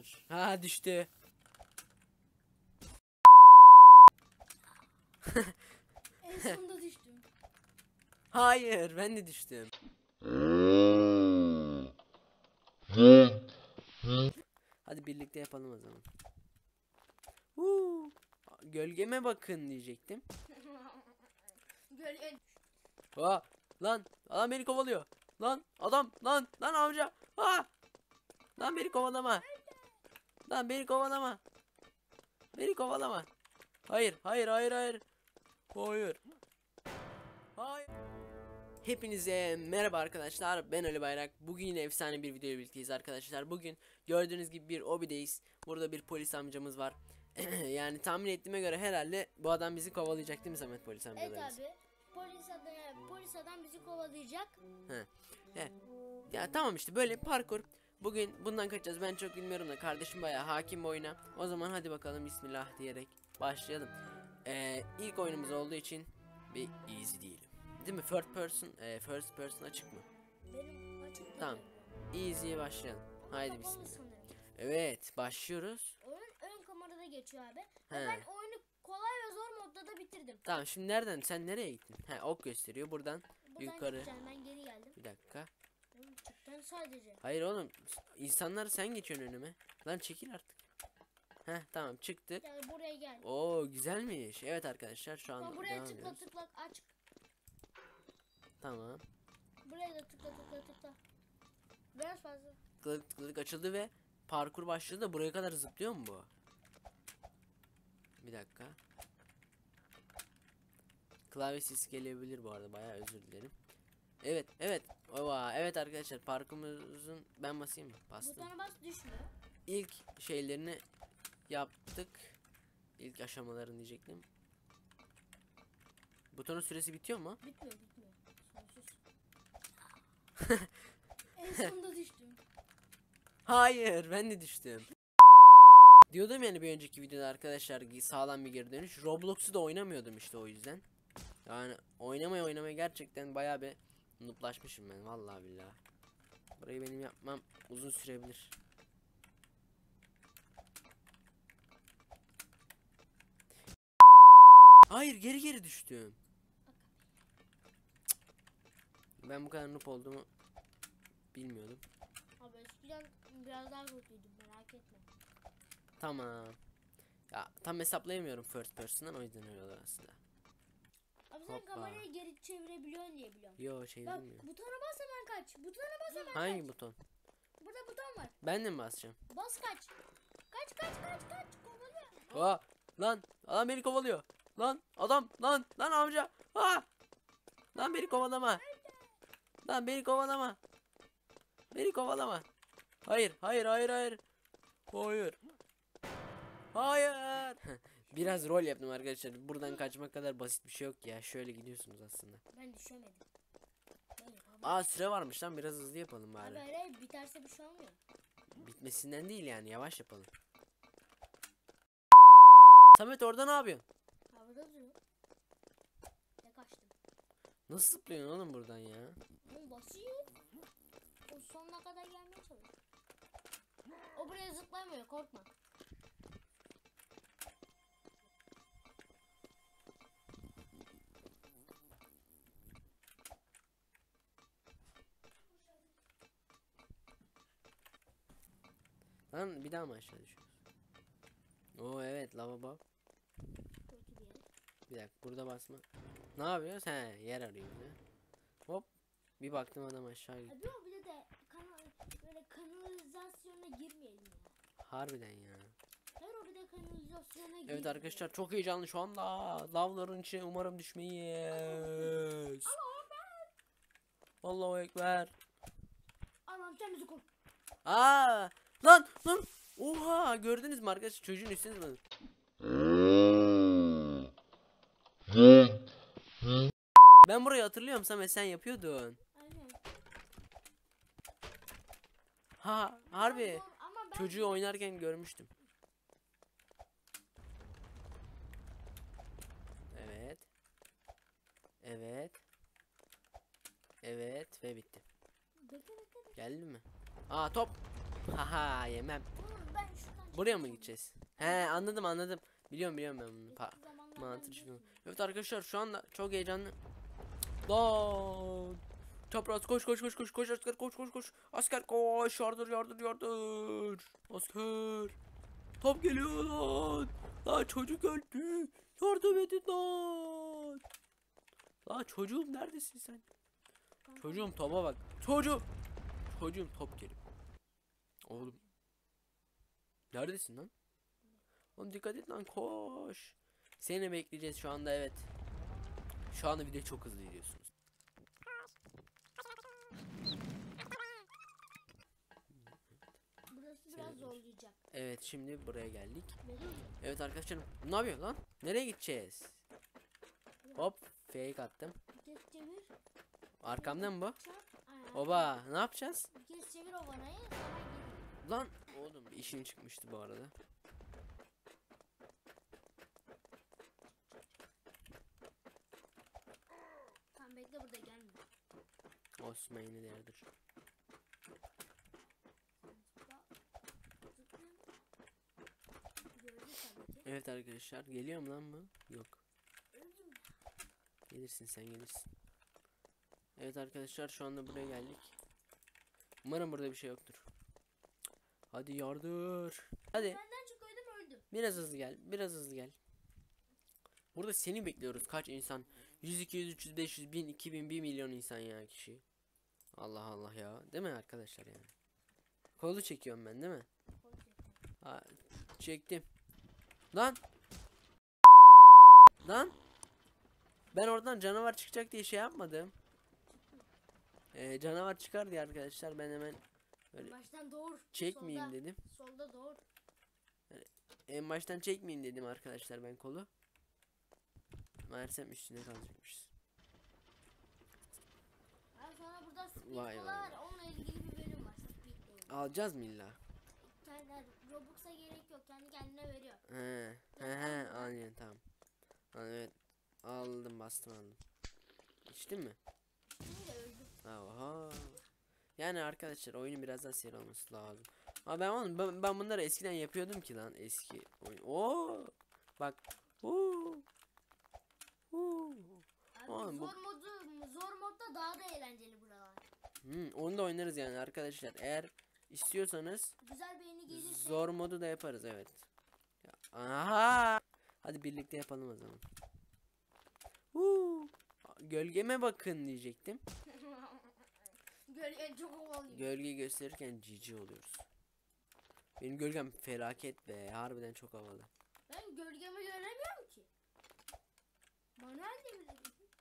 Hayır. Ha, düştü. En sonunda düştüm. Hayır, ben de düştüm. Hadi birlikte yapalım o zaman. Gölgeme bakın diyecektim. Gölge. Aa, lan adam beni kovalıyor. Lan adam, lan amca. Lan beni kovalama. Lan beni kovalama. Beni kovalama. Hayır. Hayır. Hepinize merhaba arkadaşlar, ben Ali Bayrak. Bugün yine efsane bir video ile birlikteyiz arkadaşlar. Bugün gördüğünüz gibi bir obideyiz. Burada bir polis amcamız var. Yani tahmin ettiğime göre herhalde bu adam bizi kovalayacak değil mi Samet, polis amcalarımız? Evet abi. Polis adam bizi kovalayacak. Ya tamam, işte böyle parkur. Bugün bundan kaçacağız, ben çok bilmiyorum da kardeşim bayağı hakim bu oyuna. O zaman hadi bakalım, bismillah diyerek başlayalım. İlk oyunumuz olduğu için bir easy diyelim. Değil mi? First person açık mı? Benim açık. Tamam. Easy'ye başlayalım. Haydi Kapalı bismillah. sanırım. Evet, başlıyoruz. Oyun ön kamerada geçiyor abi. He. Ben oyunu kolay ve zor modda da bitirdim. Tamam, şimdi nereden? Sen nereye gittin? Ok gösteriyor buradan. Buradan Yukarı. gideceğim, ben geri geldim. Bir dakika. Oğlum çıktın sadece. Hayır oğlum, insanlar sen geçiyorsun önüme. Lan çekil artık. Tamam, çıktık. Gel buraya gel. Oo, güzelmiş. Evet arkadaşlar, şu an Buraya devam tıkla ediyoruz. tıkla aç. Tamam. Buraya da tıkla. Biraz fazla. Tıkladık açıldı ve parkur başladı da buraya kadar zıplıyor mu bu? Bir dakika. Klavye sesi gelebilir bu arada, bayağı özür dilerim. Evet. Evet arkadaşlar, parkurumuzun, ben basayım mı? Bastım. Butona bas, düşmüyor. İlk şeylerini yaptık. İlk aşamalarını diyecektim. Butonun süresi bitiyor mu? Bitmiyor. Sonsuz. En sonunda düştüm. Hayır, ben de düştüm. Diyordum yani bir önceki videoda arkadaşlar, sağlam bir geri dönüş. Roblox'u da oynamıyordum işte, o yüzden. Yani oynamaya gerçekten bayağı bir nooblaşmışım ben, vallahi billahi. Burayı benim yapmam uzun sürebilir. Hayır, geri düştüm. Ben bu kadar noob olduğumu bilmiyordum. Abi eskiden biraz daha kötüydüm, merak etme. Tamam. Ya tam hesaplayamıyorum first person'dan, o yüzden öyle olur aslında. Abi sen Hoppa. kamerayı geri çevirebiliyorsun diye biliyorum. Yo, Bak çevirmiyor. butona bas hemen kaç. Butona bas hemen Hangi kaç. buton? Burada buton var. Ben de mi basacağım? Bas kaç. Kaç. Kovalıyor. Lan adam beni kovalıyor. Lan adam, lan amca. Lan beni kovalama. Lan beni kovalama. Beni kovalama. Hayır. Biraz rol yaptım arkadaşlar. Buradan kaçmak kadar basit bir şey yok ya. Şöyle gidiyorsunuz aslında. Ben düşemedim. Ben yapamam. Süre varmış lan, biraz hızlı yapalım Abi bari. hayır, biterse bir şey olmuyor. Bitmesinden değil yani, yavaş yapalım. Samet, orada ne yapıyorsun? Havada duruyor. Ne kaçtım. Nasıl zıplıyorsun oğlum buradan ya? Oğlum basıyor. O sonuna kadar gelmeye çalışıyor. O buraya zıplamıyor, korkma. Lan bir daha mı aşağı düşüyoruz? Oo evet, lavabo. Kötü bir yer. Bir dakika, burada basma. Ne yapıyoruz? Yer arıyoruz ya. Hop. Bir baktım adam aşağı gitti. Abi o bir de böyle kanalizasyona girmeyelim ya. Harbiden ya. Hayır, o bir de kanalizasyona girmeyelim. Evet arkadaşlar, çok heyecanlı şu anda. Lavların içine umarım düşmeyiz. Allahu Ekber. Allah'ım sen bizi koru. Lan. Oha, gördünüz mü arkadaşlar, çocuğun üstüne zıpladı. Ben burayı hatırlıyorum Samet, sen yapıyordun. Aynen. Harbi. Ama ben Çocuğu oynarken görmüştüm. Evet ve bitti. Bekle. Geldi mi? Top. Yemem. Oğlum ben şuradan Buraya mı çıkacağım. gideceğiz? He, anladım. Biliyorum ben bunu. Eski zamanlardan Mantır biliyorsun şunu. ya. Evet arkadaşlar şu anda çok heyecanlı. Lan. Çapraz koş asker koş. Asker koş yardır. Asker. Top geliyor lan. Lan çocuk öldü. Yardım edin lan. Lan çocuğum neredesin sen? Kanka, Çocuğum topa bak. Çocuğum top geliyor. Oğlum. Neredesin lan? Oğlum dikkat et lan koş. Seni bekleyeceğiz şu anda evet. Şu anda video çok hızlı gidiyorsunuz. burası biraz zorlayacak. Evet şimdi buraya geldik. Veriyor mu? Evet arkadaşlarım ne yapıyor lan? Nereye gideceğiz? Hop fake attım. Bir kez çevir. Arkamdan mı bu? Çak. Aynen. Oba ne yapacağız? Bir kez çevir o vanayı. Sonra geri. Lan oğlum bir işim çıkmıştı bu arada. Tamam bekle burada gelme. Osman yine değerdir. Zıpla. Zıpla. Gördü tabii ki. Evet arkadaşlar geliyor mu lan bu? Yok. Öldüm. Gelirsin sen gelirsin. Evet arkadaşlar şu anda buraya geldik. Umarım burada bir şey yoktur. Hadi yardır. Hadi Benden çıkıyordum öldüm. biraz hızlı gel. Burada seni bekliyoruz kaç insan? 100, 200, 300, 500, 1000, 2000, 1 milyon insan ya kişi. Allah Allah ya. Değil mi arkadaşlar yani? Kolu çekiyorum ben değil mi? Ha, çektim. Lan. Lan. Ben oradan canavar çıkacak diye şey yapmadım. Canavar çıkar diye arkadaşlar ben hemen Öyle Baştan doğur. çekmeyeyim Solda. dedim. Solda doğur. En baştan çekmeyeyim dedim arkadaşlar ben kolu. Meğersem üstüne kalacakmışız. Abi sonra burada speed Vay kola vay var. Onunla ilgili bir bölüm var. Speed ile. Alacağız mı illa? Yani Robux'a gerek yok. Kendi kendine veriyor. He aynen tamam. Evet aldım bastım. İçtin mi? Şimdi de öldüm. Oha. Yani arkadaşlar oyunun biraz daha seri olması lazım. Ama ben bunları eskiden yapıyordum ki lan eski oyun. Oo! Bak. Oo! Oo! Abi Oğlum bu- zor modda daha da eğlenceli buralar. Onu da oynarız yani arkadaşlar. Eğer istiyorsanız Güzel beğeni gelirse. zor modu da yaparız evet. Aha! Hadi birlikte yapalım o zaman. Gölgeme bakın diyecektim. Gölge çok havalıyım. Gölge gösterirken cici oluyoruz. Benim gölgem felaket be. Harbiden çok havalı. Ben gölgemi göremiyorum ki. Manuel de mi?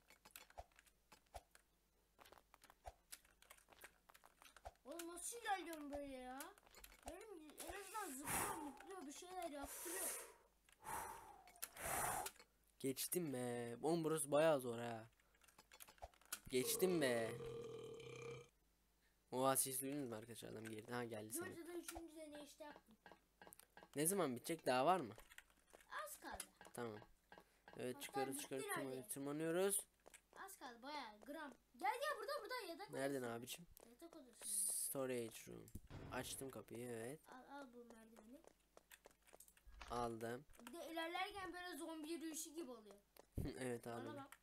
Oğlum nasıl ilerliyorum böyle ya? Benim en azından zıplıyor, mutluyor, bir şeyler yaptırıyor. Geçtim be. Oğlum burası bayağı zor ha. Geçtim be. Oha siz duydunuz mu arkadaşlar adam geldi. Ha geldi sana. 4 ya da 3. deney işte yaptım. Ne zaman bitecek daha var mı? Az kaldı. Tamam. Evet Hatta çıkıyoruz bitti tırmanıyoruz, herhalde. tırmanıyoruz. Az kaldı bayağı gram. Gel burada yatak Nereden odası. abicim? Yatak odası. Storage room. Açtım kapıyı evet. Al bu merdiveni. Aldım. Bir de ilerlerken böyle zombi yürüyüşü gibi oluyor. Evet Bana aldım. bak.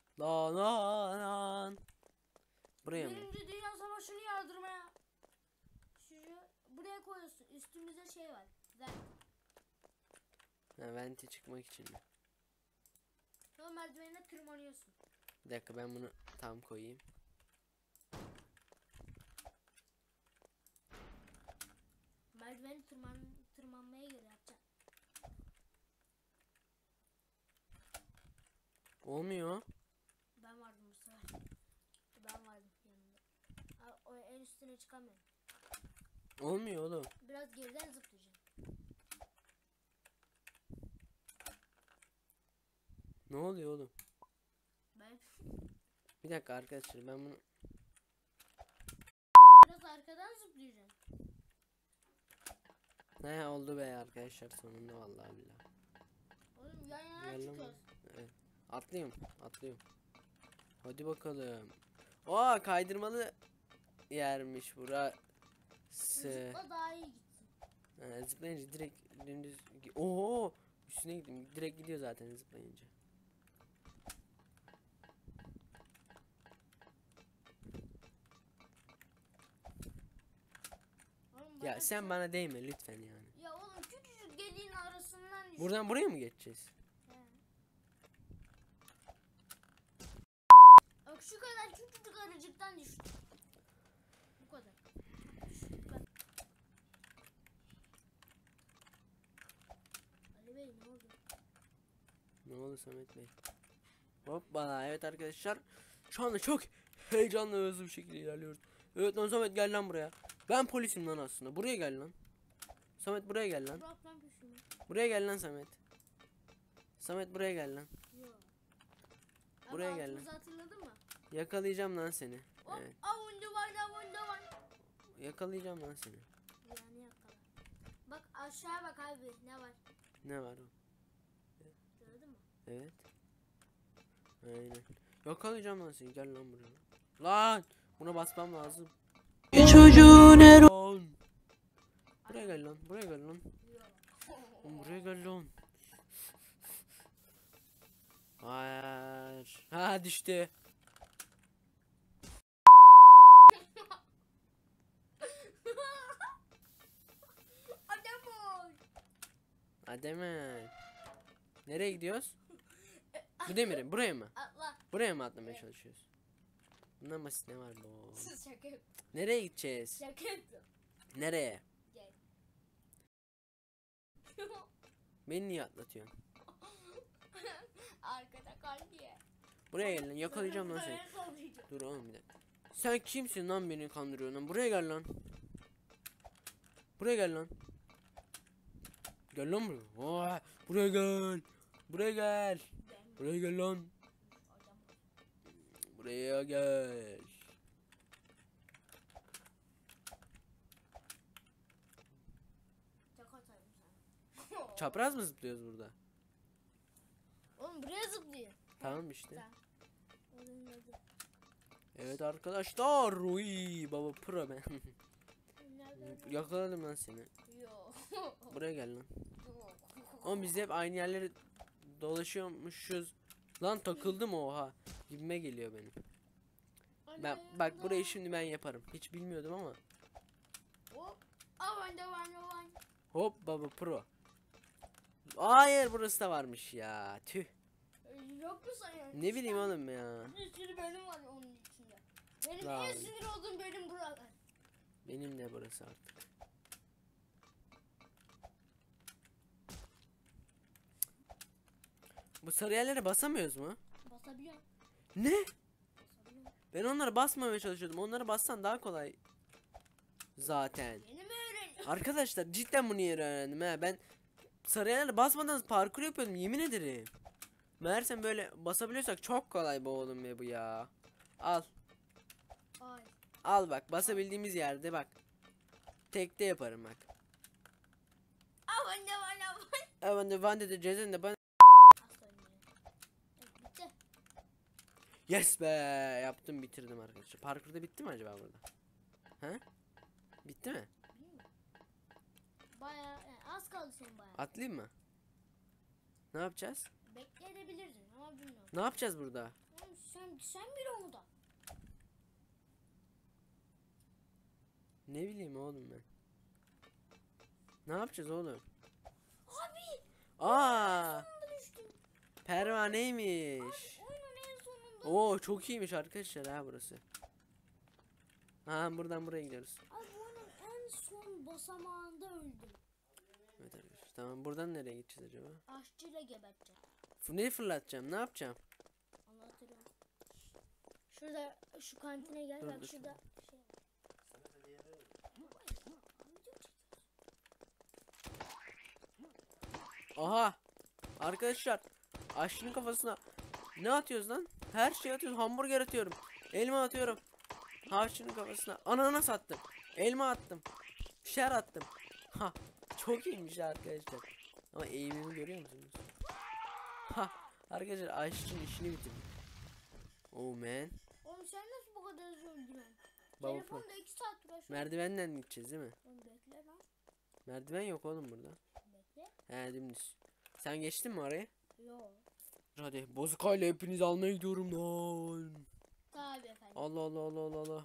Lan. Buraya mı? Birinci Dünya Savaşı'nı yardırmaya. Buraya koyuyorsun. Üstümüzde şey var. Vent. Ha, vente çıkmak için mi? Sonra merdivenine tırmanıyorsun. Bir dakika ben bunu tam koyayım. Merdiveni tırmanmaya göre yapacağım. Olmuyor. Ben vardım bu sefer. Ben vardım yanında. O en üstüne çıkamıyorum. Olmuyor oğlum. Biraz geriden zıplayacağım. Ne oluyor oğlum? Ben Bir dakika arkadaşlar ben bunu biraz arkadan zıplayacağım. ne oldu be arkadaşlar sonunda vallahi billahi. Oğlum yan yana Gel lan. çıkıyoruz. Evet. Atlıyorum. Hadi bakalım. Aa kaydırmalı yermiş burası. Zıpla daha iyi gitsin. Zıplayınca direkt dümdüz. Oo, üstüne gittim. Direkt gidiyor zaten zıplayınca. Oğlum Ya sen bana değme lütfen yani. Ya oğlum küçücük geliğin arasından düştüm. Buradan buraya mı geçeceğiz? He. Bak şu kadar küçücük aracıktan düştüm. Bu kadar. Ali Bey ne oldu? Ne oldu Samet Bey? Hoppala, evet arkadaşlar. Şu anda çok heyecanlı ve hızlı bir şekilde ilerliyoruz. Evet lan Samet, gel lan buraya. Ben polisim lan aslında. Buraya gel lan. Samet buraya gel lan. Bırak lan peşimi. Buraya gel lan Samet. Samet buraya gel lan. Yok. Buraya Abi gel lan. altımızı hatırladın mı? Yakalayacağım lan seni. Hop, Evet. avundu var, avundu var. Yakalayacağım lan seni. Yani yakala. Bak aşağıya bak abi, ne var? Ne var o? Gördün mü? Evet. Aynen. Yakalayacağım lan seni. Gel lan buraya. Lan! Buna basmam lazım. Çocuğun Eron. Buraya gel lan. Buraya gel lan. Oğlum buraya gel lan. Hayır. Ha, düştü. Adam ol. Hadi hemen. Nereye gidiyoruz? Bu demirin. Buraya mı? Atla. Buraya mı atlamaya çalışıyoruz? Bundan basit ne var bu? Şaka yap. Nereye gideceğiz? Şaka yaptım. Nereye? Gel. Beni niye atlatıyorsun? Arkada kal diye. Buraya gel lan. Yakalayacağım lan seni. Buraya sallayacağım. Dur oğlum bir dakika. Sen kimsin lan, beni kandırıyorsun lan? Buraya gel lan. Buraya gel lan. Gel lan buraya. Oha, buraya gel. Buraya gel. Ben Buraya gel lan. adam. Buraya gel. Şaka atarım sana. Çapraz mı zıplıyoruz burada? Oğlum buraya zıplıyor. Tamam işte. Tamam. Onun adı. Evet arkadaşlar. Uy baba pro ben. Nereden? Yakaladım lan seni. Yok. Buraya gel lan. Yok. Oğlum biz hep aynı yerlere dolaşıyormuşuz. Lan takıldım, oha. Gibime geliyor benim. Ben bak, burayı şimdi ben yaparım. Hiç bilmiyordum ama. Hop. Aman aman aman. Hop baba pro. Hayır, burası da varmış ya. Tüh. Yok mu sanıyorsun? Ne bileyim oğlum ya. Bir sürü bölüm var onun içinde. Benim Lan. en sinir olduğum bölüm buralar. Benim de burası artık. Bu sarı yerlere basamıyoruz mu? Basabiliyorum. Ne? Basabiliyorum. Ben onlara basmamaya çalışıyordum. Onları bassan daha kolay. Zaten. Yeni mi öğreniyorsun? Arkadaşlar cidden bunu yeni öğrendim ha. Ben sarı yerlere basmadan parkur yapıyordum, yemin ederim. Meğersem böyle basabiliyorsak çok kolay bu oğlum ya, bu ya. Al. Ay. Al bak, basabildiğimiz yerde bak. Tekte yaparım bak. Aman aman aman. Aman da van de cezen de ben. Aslan ya. Evet, bitti. Yes be, yaptım, bitirdim arkadaşlar. Parkurda bitti mi acaba burada? He? Bitti mi? Bilmiyorum. Baya yani az kaldı senin baya. Atlayayım mı? Ne yapacağız? Bekleyebilirdin ama bilmiyorum. Ne yapacağız burada? Oğlum sen bir onu da. Ne bileyim oğlum ben. Ne yapacağız oğlum? Abi. Aa, Sonunda düştüm. pervaneymiş. Oyunun en sonunda. Oo, çok iyiymiş arkadaşlar ha burası. Ha, buradan buraya gidiyoruz. Abi oyunun en son basamağında öldüm. Evet arkadaşlar. Tamam, buradan nereye gideceğiz acaba? Aşçıyla geberteceğim. Ne fırlatacağım? Ne yapacağım? Anlatırım. Şurada şu kantine gel, Dur, bak dur. şurada şey. Aha! Arkadaşlar, aşçının kafasına ne atıyoruz lan? Her şeyi atıyoruz. Hamburger atıyorum. Elma atıyorum. Aşçının kafasına ananas attım. Elma attım. Şer attım. Ha, çok iyiymiş arkadaşlar. Ama eğimimi görüyor musunuz? Ha, arkadaşlar aşçının işini bitirdim. Oh man. Oğlum sen nasıl bu kadar hızlı öldün lan? Baba, Telefonda 2 saat uğraşıyorum. merdivenden gideceğiz değil mi? Oğlum bekle lan. Merdiven yok oğlum burada. Bekle. He dümdüz. Sen geçtin mi orayı? Yo. Hadi bozukayla hepinizi almaya gidiyorum lan. Tabii efendim. Allah Allah Allah Allah Allah.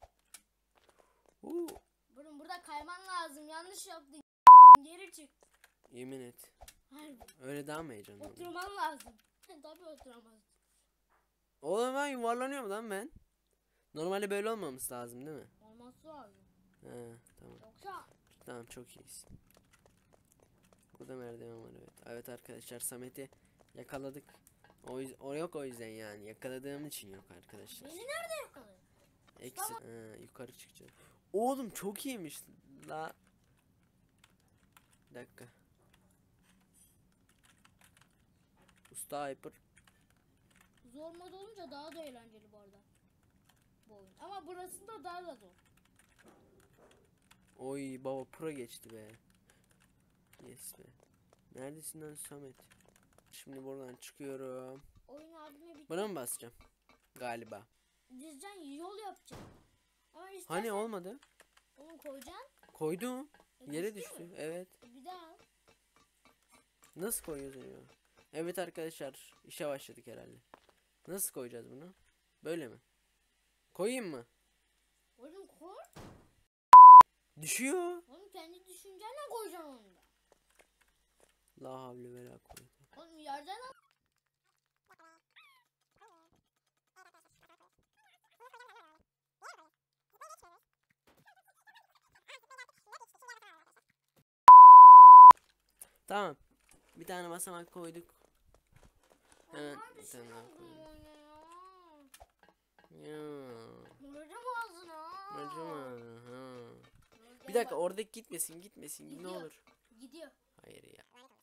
Burun burada kayman lazım. Yanlış yaptın. Geri çık. Yemin et. Harbi. Öyle daha mı heyecanlı? Oturman lazım. Tabii oturamaz. Oğlum ben yuvarlanıyorum lan ben. Normalde böyle olmaması lazım değil mi? Olması lazım. He tamam. Yoksa Tamam çok iyisin. Burada merdiven var evet. Evet arkadaşlar Samet'i yakaladık. O yok o yüzden yani. Yakaladığım için yok arkadaşlar. beni nerede yakaladın? Eksi yukarı çıkacağım. Oğlum çok iyiymiş la. Bir dakika. Usta Hyper. Zor mod olunca daha da eğlenceli bu arada. Bu oyun. Ama burasında daha da zor. Oy baba pro geçti be. Yes be. Neredesin lan Samet? Şimdi buradan çıkıyorum. Oyun abime bitti. Buna mı basacağım? Galiba. Dizeceksin yol yapacaksın. Ama istersen Hani olmadı? onu koyacaksın. Koydum. Yere düştü düştü. mü? Evet. Bir daha. Nasıl koyuyoruz onu? Evet arkadaşlar işe başladık herhalde. Nasıl koyacağız bunu? Böyle mi? Koyayım mı? Oğlum koy. Düşüyor. Oğlum kendi düşüncenle koyacaksın onu da. La havle ve la kuvvete. Oğlum yerden al. Tamam. Bir tane basamak koyduk. Hemen Onlar bir tane daha koyduk. düşünüyor. Ya. Vuracağım ağzına. Acıma. Ha. Vuracağım Bir dakika bak. oradaki gitmesin ne Gidiyor. olur. Gidiyor. Hayır ya.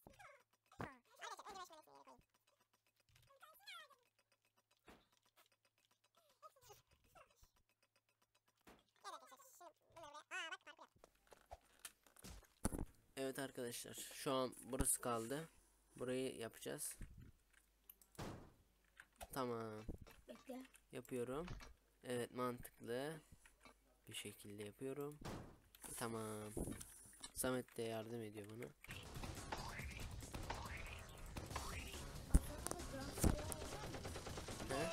Evet arkadaşlar şu an burası kaldı. Burayı yapacağız. Tamam. Bekle. Yapıyorum. Evet mantıklı. Bir şekilde yapıyorum. Tamam. Samet de yardım ediyor bana. He?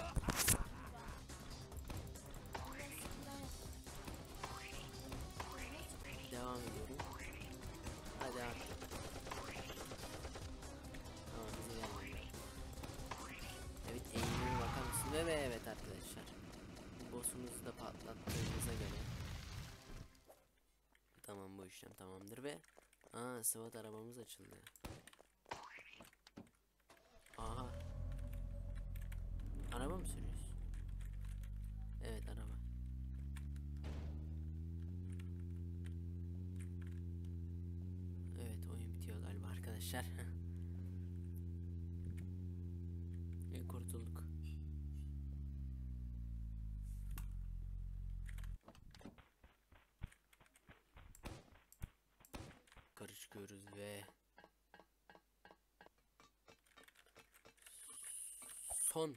Devam ediyorum. Hadi artık. Tamam bize geldi. Evet eğimine bakar mısın? Ve evet arkadaşlar. Boss'umuzu da patlattığımıza göre. Tamam bu işlem tamamdır ve SWAT arabamız açıldı. Aha. Araba mı sürüyorsun? Evet araba. Evet oyun bitiyor galiba arkadaşlar. Kurtulduk. Yukarı çıkıyoruz ve son.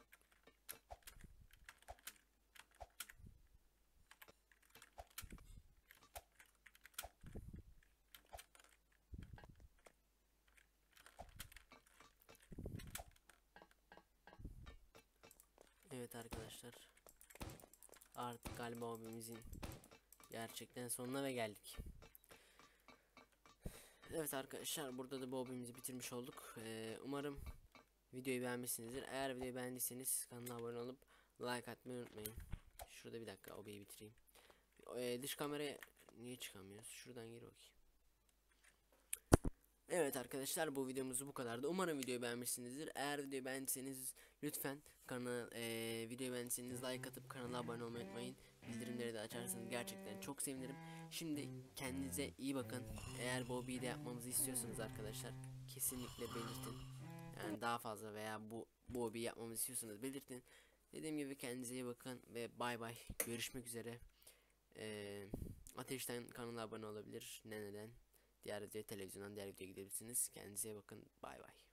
Evet arkadaşlar. Artık galiba hobimizin gerçekten sonuna ve geldik. Evet arkadaşlar burada da bu hobimizi bitirmiş olduk. Umarım videoyu beğenmişsinizdir. Eğer videoyu beğendiyseniz kanala abone olup like atmayı unutmayın. Şurada bir dakika hobiyi bitireyim. Dış kameraya niye çıkamıyoruz? Şuradan gir bakayım. Evet arkadaşlar bu videomuz bu kadardı. Umarım videoyu beğenmişsinizdir. Eğer videoyu beğendiyseniz lütfen videoyu beğendiyseniz like atıp kanala abone olmayı unutmayın. Bildirimleri de açarsanız gerçekten çok sevinirim. Şimdi kendinize iyi bakın. Eğer bu hobiyi de yapmamızı istiyorsanız arkadaşlar kesinlikle belirtin. Yani daha fazla veya bu hobiyi yapmamızı istiyorsanız belirtin. Dediğim gibi kendinize iyi bakın ve bay bay. Görüşmek üzere. Ateşten kanala abone olabilir. Neden? Diğer videoya televizyondan diğer videoya gidebilirsiniz. Kendinize iyi bakın. Bay bay.